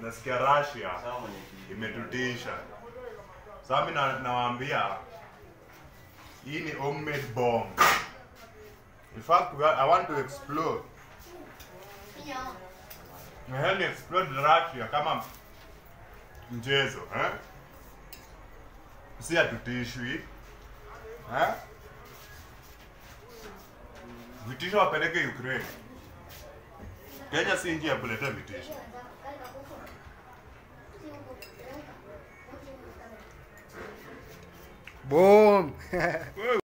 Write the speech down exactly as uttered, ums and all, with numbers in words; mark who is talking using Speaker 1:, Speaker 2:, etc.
Speaker 1: nasikia Russia imetutisha. Sasa mimi nawaambia hii ni homemade bomb. In fact, I want to explode. Yeah. Wewe ni explode Russia kama mchezo, eh? Si atutishwi. Eh? Vitisho wapeleke Ukraine. Kenya si njia ya kuleta vitisho.
Speaker 2: Boom.